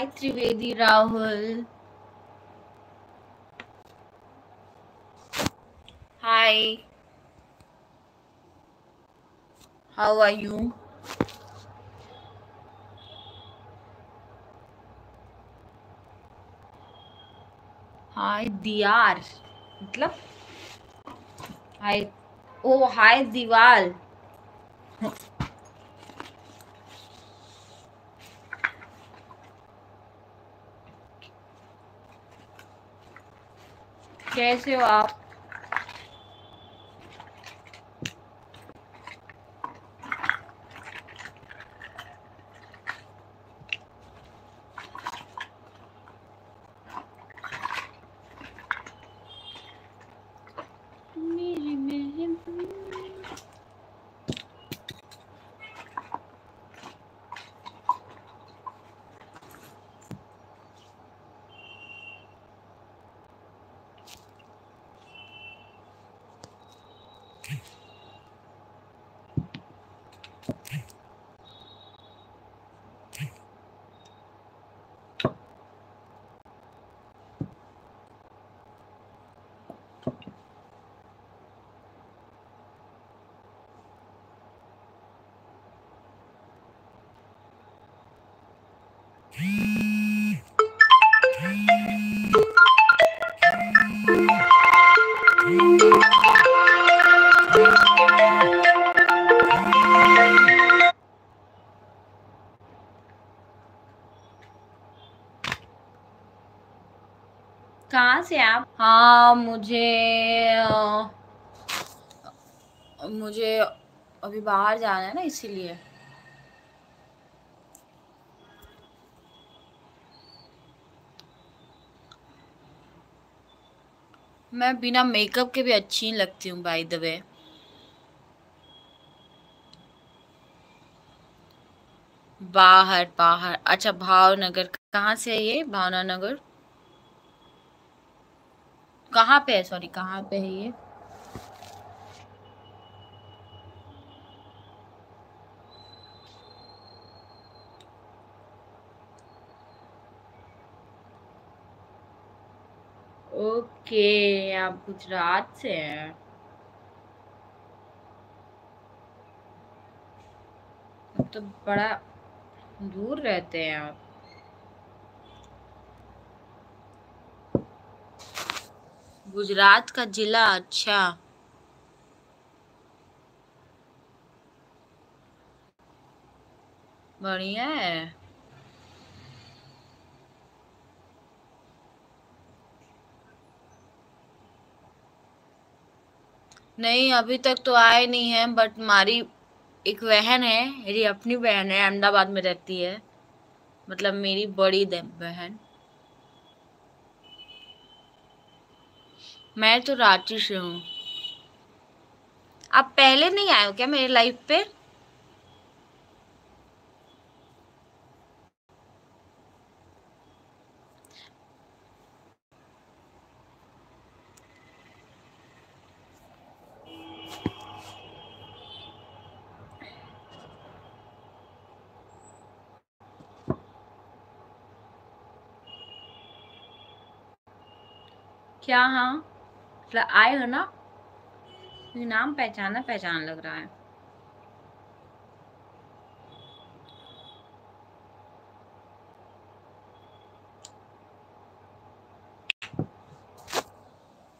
Hi Trivedi Rahul. Hi. How are you? Hi Diyar. मतलब हाय ओ हाय दीवाल. कैसे हो आप? कहाँ से आप? हाँ मुझे अभी बाहर जाना है ना, इसीलिए. मैं बिना मेकअप के भी अच्छी लगती हूँ बाय द वे. बाहर बाहर. अच्छा, भावनगर. कहाँ से है ये भावना नगर? कहाँ पे है? सॉरी, कहाँ पे है ये? ओके, आप गुजरात से हैं. अब तो बड़ा दूर रहते हैं आप. गुजरात का जिला. अच्छा. बढ़िया है. नहीं, अभी तक तो आए नहीं है, बट हमारी एक बहन है, मेरी अपनी बहन है, अहमदाबाद में रहती है. मतलब मेरी बड़ी बहन. मैं तो रांची से हूँ. आप पहले नहीं आए हो क्या मेरे लाइफ पे? क्या? हाँ, मतलब आए हो ना? ये नाम पहचाना पहचान लग रहा है.